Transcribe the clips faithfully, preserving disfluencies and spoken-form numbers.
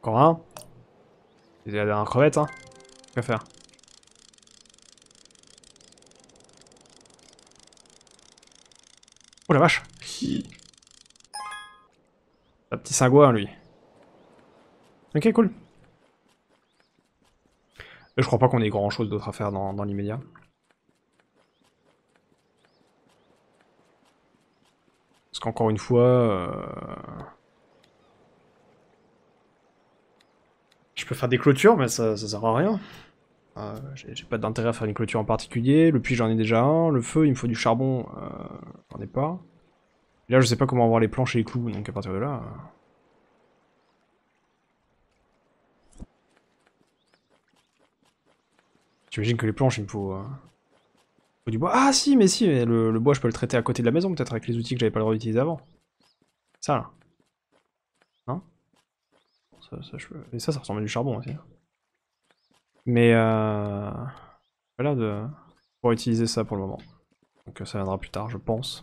Encore un. Il y a un crevette, hein. Qu'à faire? Oh la vache! Un petit cingouin, lui. Ok, cool. Et je crois pas qu'on ait grand chose d'autre à faire dans, dans l'immédiat. Parce qu'encore une fois... Euh... Je peux faire des clôtures, mais ça, ça sert à rien. Euh, J'ai pas d'intérêt à faire une clôture en particulier. Le puits, j'en ai déjà un. Le feu, il me faut du charbon. Euh, j'en ai pas. Et là, je sais pas comment avoir les planches et les clous, donc à partir de là... Euh... J'imagine que les planches, il me faut... Euh... faut du bois. Ah si, mais si, mais le, le bois, je peux le traiter à côté de la maison, peut-être, avec les outils que j'avais pas le droit d'utiliser avant. Ça, là. Non ça, ça, je peux... Et ça, ça ressemble à du charbon aussi. Mais euh... voilà de pouvoir utiliser ça pour le moment. Donc ça viendra plus tard, je pense.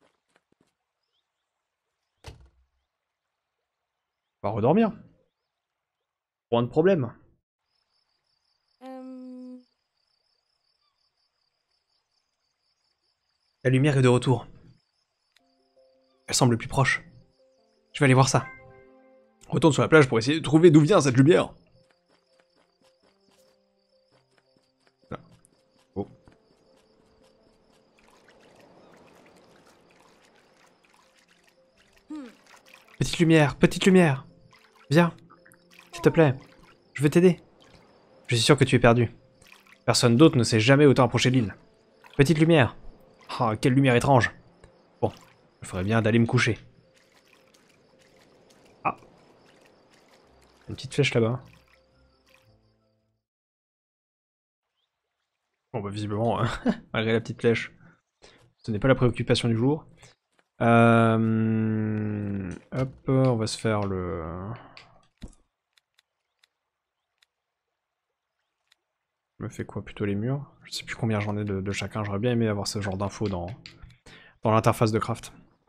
On va redormir. Point de problème. Euh... La lumière est de retour. Elle semble plus proche. Je vais aller voir ça. Retourne sur la plage pour essayer de trouver d'où vient cette lumière. Là. Oh. Hmm. Petite lumière, petite lumière. Viens, s'il te plaît. Je veux t'aider. Je suis sûr que tu es perdu. Personne d'autre ne s'est jamais autant approché de l'île. Petite lumière. Ah, oh, quelle lumière étrange. Bon, il faudrait bien d'aller me coucher. Ah. Une petite flèche là-bas. Bon bah visiblement, euh, malgré la petite flèche, ce n'est pas la préoccupation du jour. Euh... Hop, on va se faire le... Je me fais quoi plutôt les murs? Je sais plus combien j'en ai de, de chacun, j'aurais bien aimé avoir ce genre d'infos dans, dans l'interface de craft.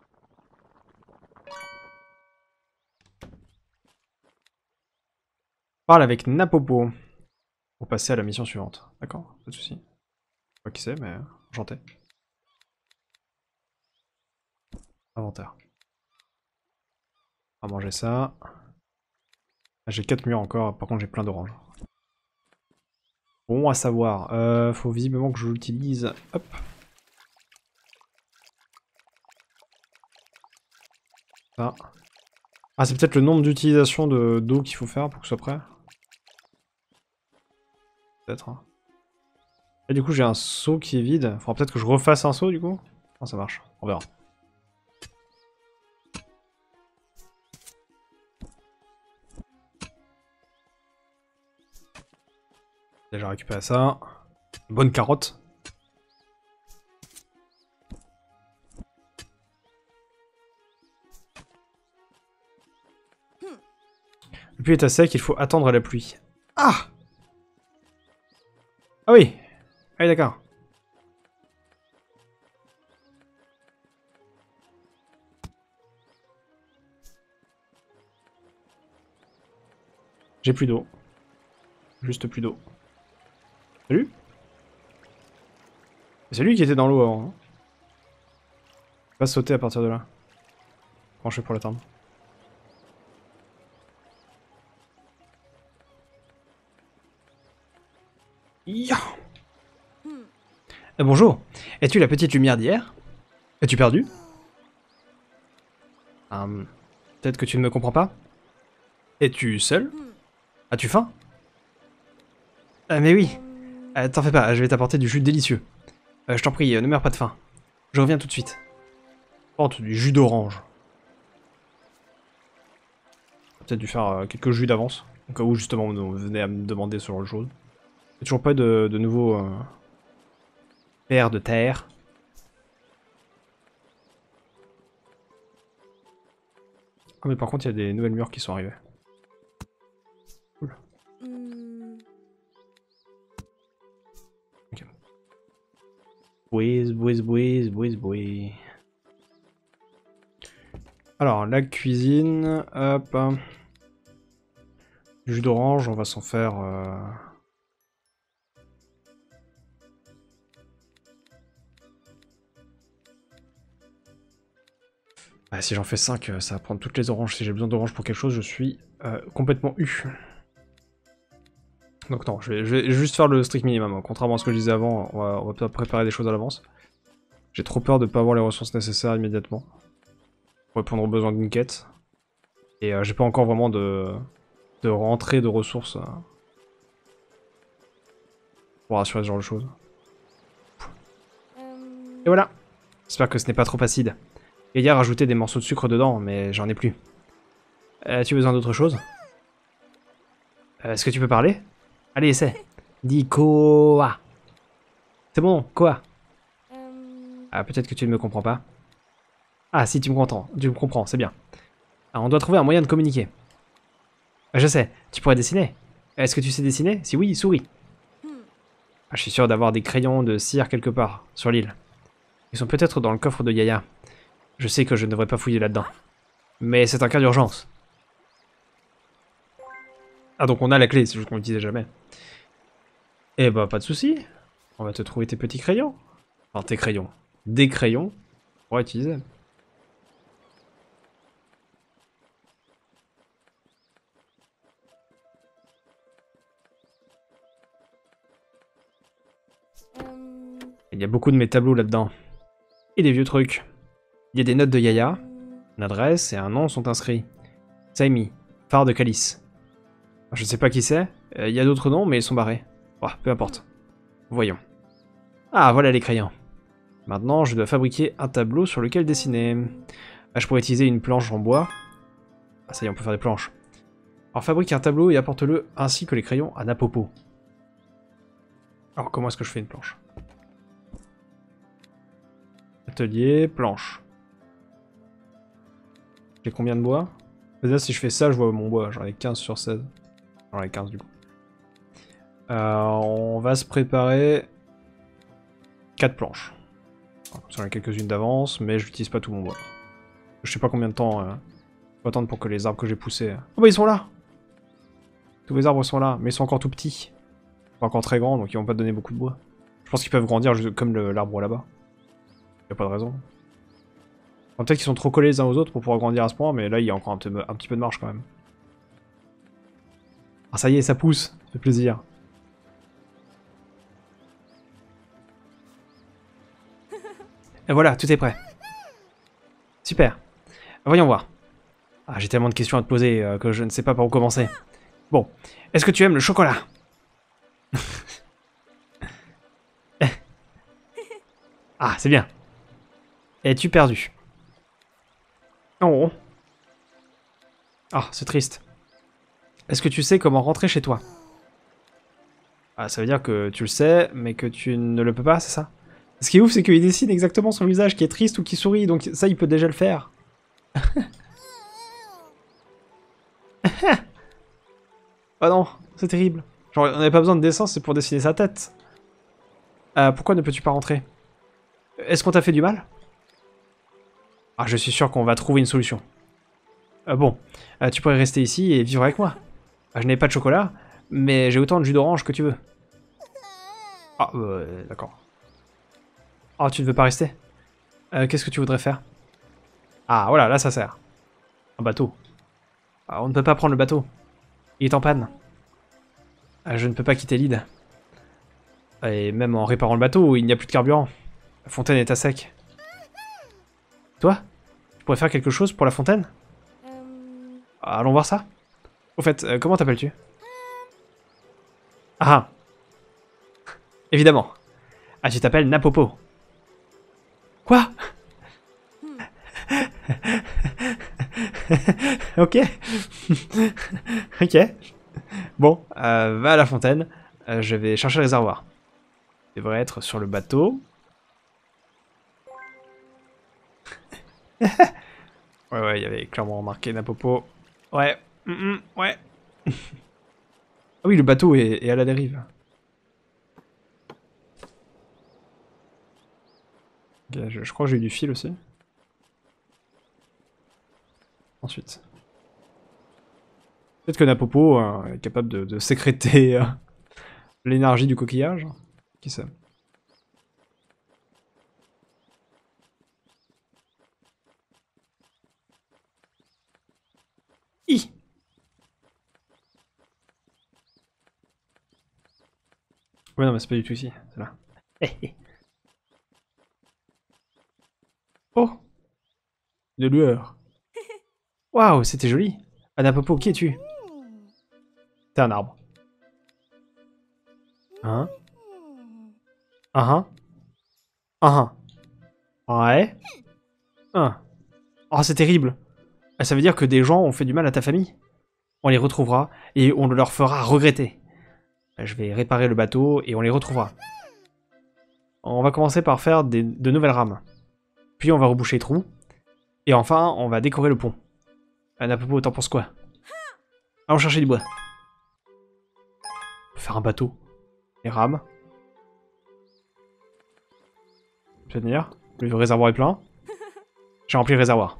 Parle avec Napopo pour passer à la mission suivante. D'accord, pas de soucis. Je sais pas qui c'est, mais enchanté. Inventaire. On va manger ça. J'ai quatre murs encore, par contre j'ai plein d'oranges. Bon à savoir, euh, faut visiblement que je l'utilise. Hop. Ça. Ah, c'est peut-être le nombre d'utilisations d'eau qu'il faut faire pour que ce soit prêt. Peut-être. Hein. Et du coup, j'ai un seau qui est vide. Faudra peut-être que je refasse un seau du coup. Non, ça marche. On verra. Déjà récupéré ça. Bonne carotte. Le puits est à sec, il faut attendre la pluie. Ah Ah oui Ah oui, d'accord. J'ai plus d'eau. Juste plus d'eau. Salut. C'est lui qui était dans l'eau avant. Hein. Va sauter à partir de là. Comment je fais pour l'atteindre? Ya Hmm. euh, Bonjour. Es-tu la petite lumière d'hier? Es-tu perdu? Hum, Peut-être que tu ne me comprends pas? Es-tu seul? Hmm. As-tu faim? Ah mais oui. Euh... Euh, T'en fais pas, je vais t'apporter du jus délicieux. Euh, je t'en prie, euh, ne meurs pas de faim. Je reviens tout de suite. Porte du jus d'orange. J'ai peut-être dû faire euh, quelques jus d'avance. Au cas où justement vous venez à me demander ce genre de choses. Il n'y a toujours pas de, de nouveaux euh, vers de terre. Ah mais par contre il y a des nouvelles murs qui sont arrivées. Cool. Hmm. Ok. Whiz, whiz, whiz, whiz, whiz. Alors la cuisine, hop. Du jus d'orange, on va s'en faire... Euh... Ah, si j'en fais cinq, ça va prendre toutes les oranges. Si j'ai besoin d'oranges pour quelque chose, je suis euh, complètement eu. Donc non, je vais, je vais juste faire le strict minimum. Hein. Contrairement à ce que je disais avant, on va, on va peut-être préparer des choses à l'avance. J'ai trop peur de ne pas avoir les ressources nécessaires immédiatement pour répondre aux besoins d'une quête. Et euh, j'ai pas encore vraiment de, de rentrée de ressources euh, pour assurer ce genre de choses. Et voilà. J'espère que ce n'est pas trop acide. Gaïa a rajouté des morceaux de sucre dedans, mais j'en ai plus. Euh, As-tu besoin d'autre chose? euh, Est-ce que tu peux parler? Allez, essaie. Dis quoi? C'est bon, quoi? Ah, peut-être que tu ne me comprends pas. Ah, si, tu me comprends, tu me comprends, c'est bien. Alors, on doit trouver un moyen de communiquer. Je sais, tu pourrais dessiner. Est-ce que tu sais dessiner? Si oui, souris. Ah, je suis sûr d'avoir des crayons de cire quelque part, sur l'île. Ils sont peut-être dans le coffre de Gaïa. Je sais que je ne devrais pas fouiller là-dedans. Mais c'est un cas d'urgence. Ah, donc on a la clé, c'est juste qu'on l'utilisait jamais. Eh bah, pas de soucis. On va te trouver tes petits crayons. Enfin, tes crayons. Des crayons pour utiliser. Il y a beaucoup de mes tableaux là-dedans. Et des vieux trucs. Il y a des notes de Yaya. Une adresse et un nom sont inscrits. Saimi, phare de Calice. Je ne sais pas qui c'est. Il y a d'autres noms, mais ils sont barrés. Oh, peu importe. Voyons. Ah, voilà les crayons. Maintenant, je dois fabriquer un tableau sur lequel dessiner. Ah, je pourrais utiliser une planche en bois. Ah, ça y est, on peut faire des planches. Alors, fabrique un tableau et apporte-le ainsi que les crayons à Napopo. Alors, comment est-ce que je fais une planche? Atelier, planche. J'ai combien de bois? Déjà, si je fais ça, je vois mon bois. J'en ai quinze sur seize. J'en ai quinze du coup. Euh, on va se préparer quatre planches. Alors, j'en ai quelques-unes d'avance, mais je n'utilise pas tout mon bois. Je sais pas combien de temps euh, faut attendre pour que les arbres que j'ai poussés... Oh bah ils sont là! Tous les arbres sont là, mais ils sont encore tout petits. Pas encore très grands, donc ils vont pas te donner beaucoup de bois. Je pense qu'ils peuvent grandir comme l'arbre là-bas. Y a pas de raison. Enfin, peut-être qu'ils sont trop collés les uns aux autres pour pouvoir grandir à ce point, mais là il y a encore un, petit, un petit peu de marge quand même. Ah ça y est, ça pousse, ça fait plaisir. Et voilà, tout est prêt. Super. Voyons voir. Ah, j'ai tellement de questions à te poser euh, que je ne sais pas par où commencer. Bon, est-ce que tu aimes le chocolat? Ah, c'est bien. Es-tu perdu? Oh. Ah, c'est triste. Est-ce que tu sais comment rentrer chez toi? Ah, ça veut dire que tu le sais, mais que tu ne le peux pas, c'est ça? Ce qui est ouf, c'est qu'il dessine exactement son visage qui est triste ou qui sourit, donc ça, il peut déjà le faire. Oh non, c'est terrible. Genre, on n'avait pas besoin de dessin, c'est pour dessiner sa tête. Euh, pourquoi ne peux-tu pas rentrer? Est-ce qu'on t'a fait du mal? Ah, je suis sûr qu'on va trouver une solution. Euh, bon, euh, tu pourrais rester ici et vivre avec moi. Euh, je n'ai pas de chocolat, mais j'ai autant de jus d'orange que tu veux. Ah, euh, d'accord. Ah, tu ne veux pas rester? euh, Qu'est-ce que tu voudrais faire? Ah, voilà, là ça sert. Un bateau. Ah, on ne peut pas prendre le bateau. Il est en panne. Ah, je ne peux pas quitter l'île. Et même en réparant le bateau, il n'y a plus de carburant. La fontaine est à sec. Toi? Tu pourrais faire quelque chose pour la fontaine? Ah, allons voir ça. Au fait, euh, comment t'appelles-tu? Ah, évidemment. Ah, tu t'appelles Napopo. Quoi? Ok. Ok. Bon, euh, va à la fontaine. Euh, je vais chercher le réservoir. Il devrait être sur le bateau. Ouais, ouais, il y avait clairement marqué Napopo. Ouais. Mm -mm, ouais. Ah oui, le bateau est, est à la dérive. Okay, je, je crois que j'ai eu du fil aussi. Ensuite. Peut-être que Napopo euh, est capable de, de sécréter euh, l'énergie du coquillage. Qui sait? Hi. Ouais, non, mais c'est pas du tout ici, c'est là. Oh! De lueur. Waouh, c'était joli. Ah, Napopo, qui es-tu? T'es un arbre. Hein? Ah ah. Ah ouais. Ah. Oh, c'est terrible. Ah, ça veut dire que des gens ont fait du mal à ta famille. On les retrouvera et on leur fera regretter. Je vais réparer le bateau et on les retrouvera. On va commencer par faire des, de nouvelles rames. Puis on va reboucher les trous. Et enfin, on va décorer le pont. Ah, Napopo, t'en penses quoi? Allons chercher du bois. On peut faire un bateau. Les rames. Tenir. Le réservoir est plein. J'ai rempli le réservoir.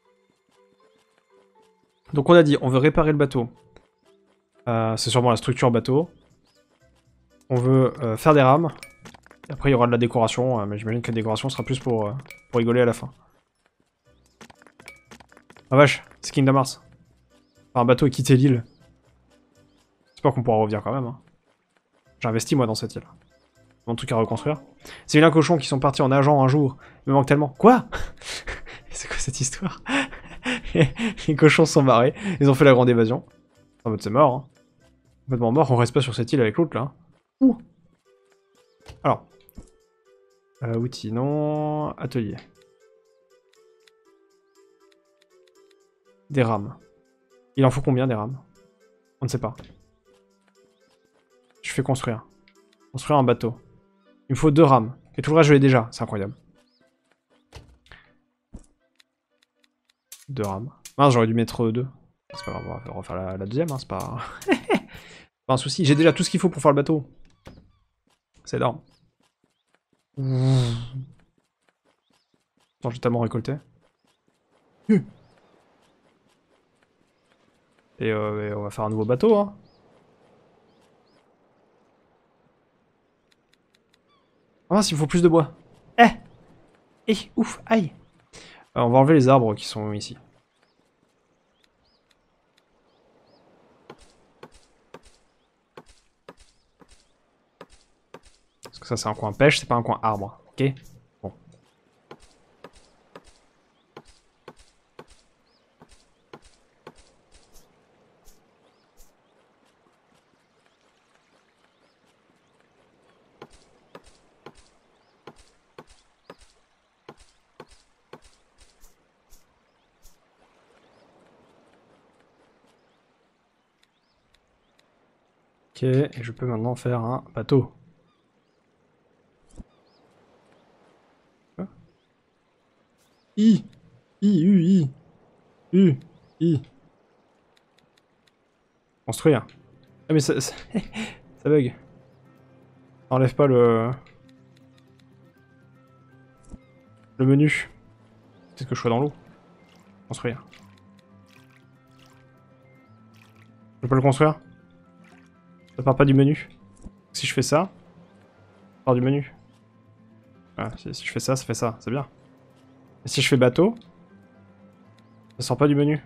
Donc on a dit, on veut réparer le bateau. Euh, c'est sûrement la structure bateau. On veut euh, faire des rames. Et après il y aura de la décoration, euh, mais j'imagine que la décoration sera plus pour, euh, pour rigoler à la fin. Ah vache, c'est Kingdom Hearts. Enfin, un bateau et quitter l'île. J'espère qu'on pourra revenir quand même. Hein. J'ai investi moi dans cette île. Mon truc à reconstruire. C'est vilains cochons qui sont partis en nageant un jour. Il me manque tellement. Quoi? C'est quoi cette histoire? Les cochons sont barrés. Ils ont fait la grande évasion. En mode c'est mort. Hein. Complètement mort. On reste pas sur cette île avec l'autre là. Ouh. Alors. Euh, outils, non. Atelier. Des rames. Il en faut combien des rames? On ne sait pas. Je fais construire. Construire un bateau. Il me faut deux rames. Et tout le reste, je l'ai déjà. C'est incroyable. Deux rames. Ah, j'aurais dû mettre deux. C'est pas grave, on va refaire la, la deuxième. Hein, c'est pas... pas un souci. J'ai déjà tout ce qu'il faut pour faire le bateau. C'est énorme. Attends, j'ai tellement récolté. Et, euh, et on va faire un nouveau bateau. Hein. Ah, s'il me faut plus de bois. Eh Eh, ouf, aïe. Alors, on va enlever les arbres qui sont ici. Parce que ça, c'est un coin pêche, c'est pas un coin arbre. Ok? Bon. Ok, et je peux maintenant faire un bateau. I I U I U I Construire. Ah mais ça, ça, ça bug. Enlève pas le... Le menu. Peut-être que je sois dans l'eau. Construire. Je peux pas le construire? Ça part pas du menu. Si je fais ça, ça part du menu. Ah, si, si je fais ça, ça fait ça, c'est bien. Et si je fais bateau, ça sort pas du menu.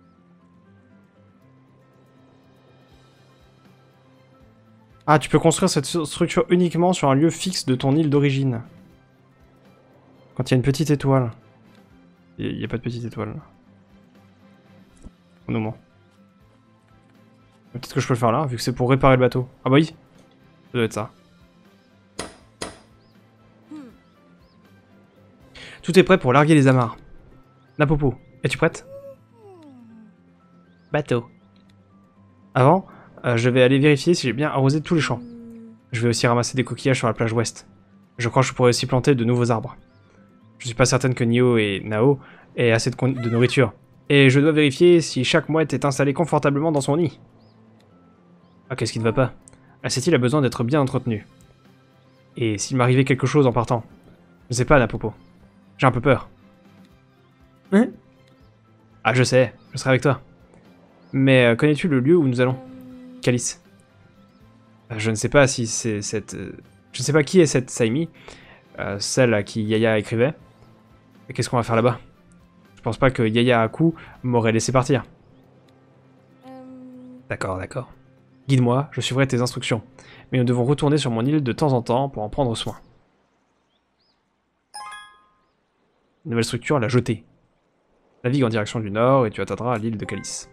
Ah, tu peux construire cette structure uniquement sur un lieu fixe de ton île d'origine. Quand il y a une petite étoile. Il n'y a pas de petite étoile. On nous ment. Peut-être que je peux le faire là, vu que c'est pour réparer le bateau. Ah bah oui, ça doit être ça. Tout est prêt pour larguer les amarres. Napopo, es-tu prête? Bateau. Avant, euh, je vais aller vérifier si j'ai bien arrosé tous les champs. Je vais aussi ramasser des coquillages sur la plage ouest. Je crois que je pourrais aussi planter de nouveaux arbres. Je suis pas certaine que Nio et Nao aient assez de, de nourriture. Et je dois vérifier si chaque mouette est installée confortablement dans son nid. Ah, qu'est-ce qui ne va pas? Ah, cette île a besoin d'être bien entretenue. Et s'il m'arrivait quelque chose en partant? Je sais pas, Napopo. J'ai un peu peur. Hein? Ah, je sais, je serai avec toi. Mais euh, connais-tu le lieu où nous allons? hum, Calice. Euh, Je ne sais pas si c'est cette... euh, Je ne sais pas qui est cette Saimi, euh, celle à qui Yaya écrivait. Et qu'est-ce qu'on va faire là-bas? Je pense pas que Yaya Aku m'aurait laissé partir. hum, D'accord, d'accord. Guide-moi, je suivrai tes instructions. Mais nous devons retourner sur mon île de temps en temps pour en prendre soin. Nouvelle structure, la jetée. Navigue en direction du nord et tu atteindras l'île de Calice.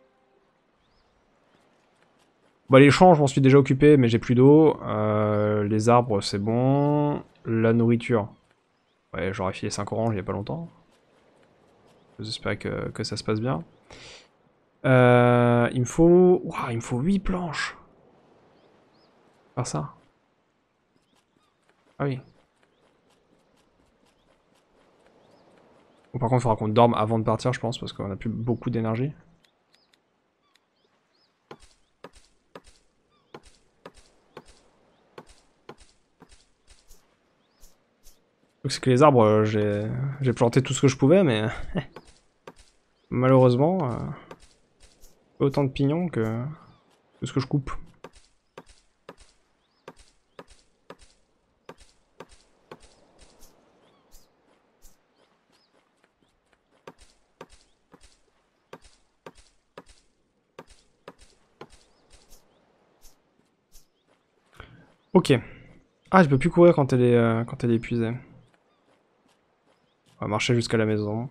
Bah les champs, je m'en suis déjà occupé, mais j'ai plus d'eau. Euh, les arbres, c'est bon. La nourriture. Ouais, j'aurais filé cinq oranges il y a pas longtemps. J'espère que, que ça se passe bien. Euh, il me faut... Ouah, il me faut huit planches. Faire ça. Ah oui. Bon, par contre, il faudra qu'on dorme avant de partir, je pense, parce qu'on a plus beaucoup d'énergie. C'est que les arbres, j'ai j'ai planté tout ce que je pouvais, mais malheureusement, euh, autant de pignons que, que ce que je coupe. Ok. Ah, je peux plus courir quand elle est, euh, quand elle est épuisée. On va marcher jusqu'à la maison.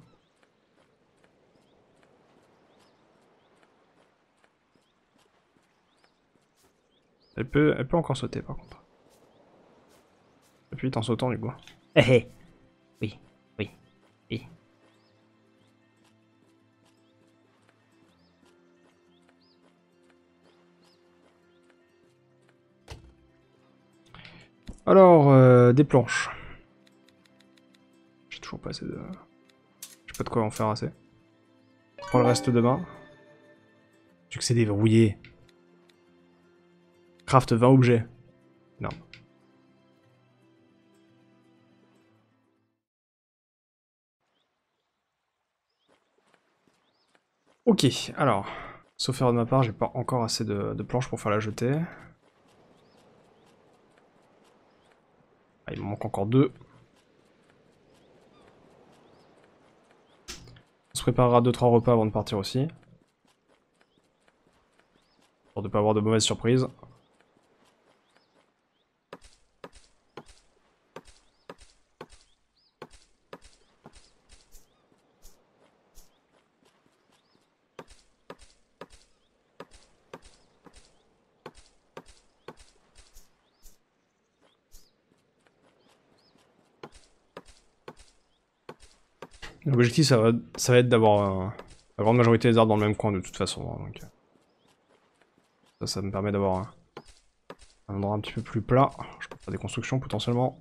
Elle peut, elle peut encore sauter par contre. Et puis en sautant du coup. Hé hé. Oui, oui, oui. Alors, euh, des planches. J'ai toujours pas assez de... J'ai pas de quoi en faire assez. Pour le reste demain. Succès déverrouillé. Craft vingt objets. Non. Ok, alors. Sauf erreur de ma part, j'ai pas encore assez de, de planches pour faire la jetée. Ah, il me manque encore deux. On se préparera deux trois repas avant de partir aussi. Pour ne pas avoir de mauvaises surprises. L'objectif, ça va, ça va être d'avoir euh, la grande majorité des arbres dans le même coin de toute façon. Hein, donc, ça, ça me permet d'avoir un, un endroit un petit peu plus plat. Je peux faire des constructions potentiellement.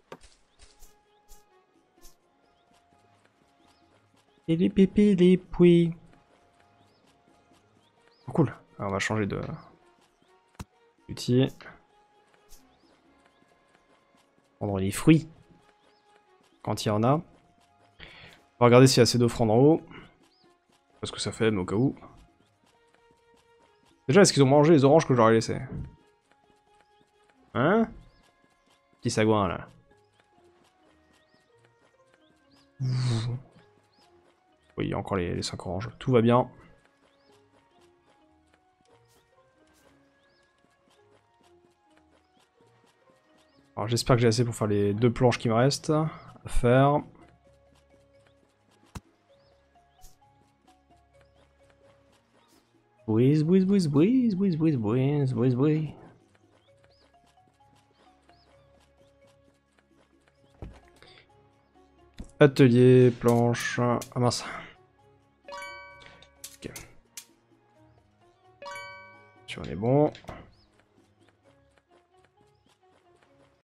Et les pépés, les pouilles. Oh, cool. Alors, on va changer de d'outil. Prendre les fruits. Quand il y en a. On va regarder s'il y a assez d'offrandes en haut. Parce que ça fait, mais au cas où. Déjà, est-ce qu'ils ont mangé les oranges que j'aurais laissées? Hein? Petit sagouin, là. Oui, il y a encore les, les cinq oranges. Tout va bien. Alors, j'espère que j'ai assez pour faire les deux planches qui me restent à faire. Whiz, whiz, whiz, whiz, whiz, whiz, whiz, whiz, whiz. Atelier, planche... Ah mince. Ok. Si on est bon.